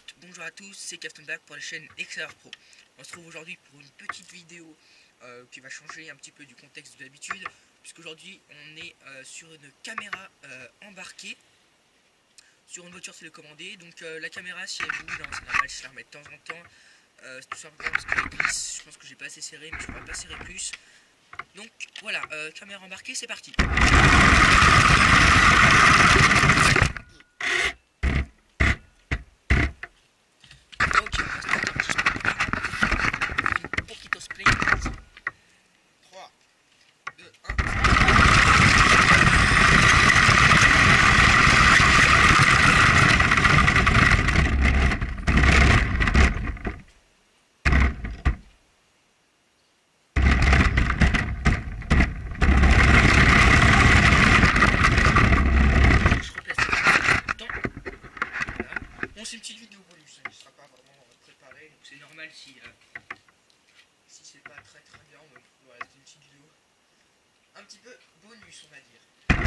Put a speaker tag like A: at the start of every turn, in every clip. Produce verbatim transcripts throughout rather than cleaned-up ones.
A: toutes, bonjour à tous, c'est Captain Black pour la chaîne X R Pro. On se trouve aujourd'hui pour une petite vidéo euh, qui va changer un petit peu du contexte de d'habitude, puisqu'aujourd'hui on est euh, sur une caméra euh, embarquée sur une voiture télécommandée. Donc euh, la caméra, si elle bouge, hein, c'est normal, je la remets de temps en temps. Euh, c'est tout simplement parce que les vis, je pense que j'ai pas assez serré, mais je pourrais pas serrer plus. Donc voilà, euh, caméra embarquée, c'est parti. C'est une petite vidéo bonus, il ne sera pas vraiment préparé, donc c'est normal si, euh, si c'est pas très très bien, donc voilà, c'est une petite vidéo un petit peu bonus, on va dire.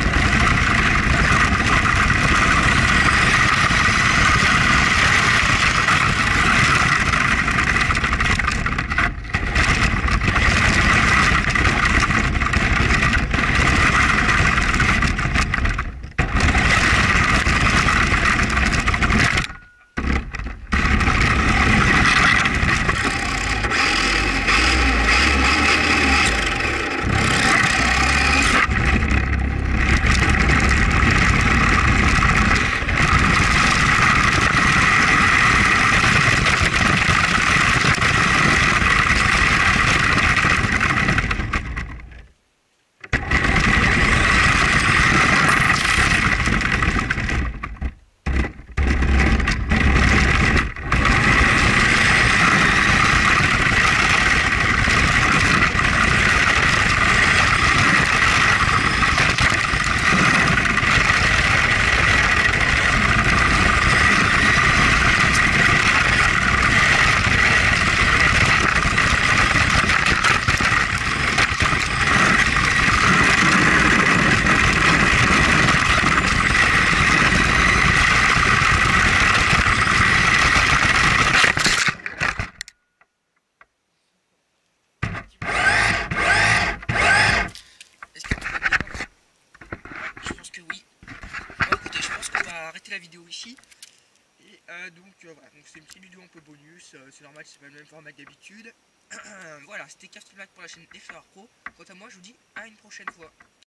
A: Arrêter la vidéo ici et euh, donc euh, voilà, donc c'est une petite vidéo un peu bonus, euh, c'est normal, c'est pas le même format que d'habitude. Voilà, c'était Captain Black pour la chaîne X R Pro. Quant à moi, je vous dis à une prochaine fois.